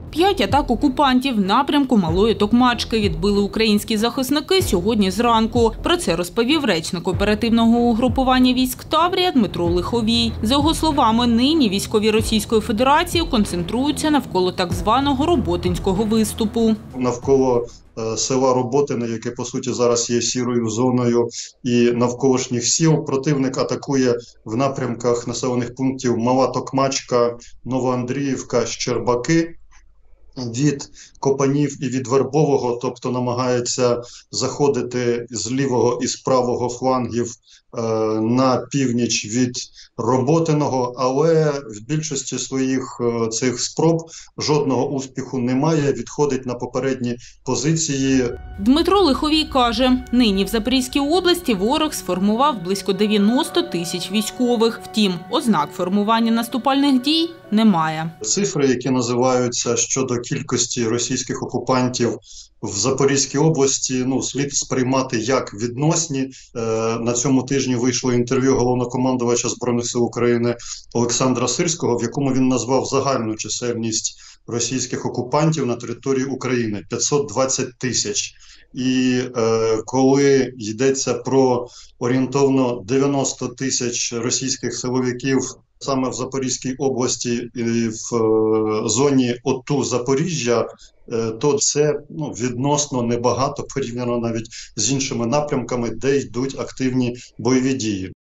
5 атак окупантів в напрямку Малої Токмачки відбили українські захисники сьогодні зранку. Про це розповів речник оперативного угрупування військ Таврія Дмитро Лиховій. За його словами, нині військові Російської Федерації концентруються навколо так званого Роботинського виступу. Навколо села Роботине, яке по суті зараз є сірою зоною, і навколишніх сіл противник атакує в напрямках населених пунктів Мала Токмачка, Новоандріївка, Щербаки. Від Копанів і від Вербового, тобто намагається заходити з лівого і з правого флангів на північ від Роботиного, але в більшості своїх цих спроб жодного успіху немає, відходить на попередні позиції. Дмитро Лиховій каже, нині в Запорізькій області ворог сформував близько 90 тисяч військових. Втім, ознак формування наступальних дій немає. Цифри, які називаються щодо кількості російських окупантів в Запорізькій області, слід сприймати як відносні. На цьому тижні вийшло інтерв'ю головнокомандувача Збройних сил України Олександра Сирського, в якому він назвав загальну чисельність російських окупантів на території України – 520 тисяч. І коли йдеться про орієнтовно 90 тисяч російських силовиків саме в Запорізькій області і в зоні ОТУ Запоріжжя, то це відносно небагато порівняно навіть з іншими напрямками, де йдуть активні бойові дії.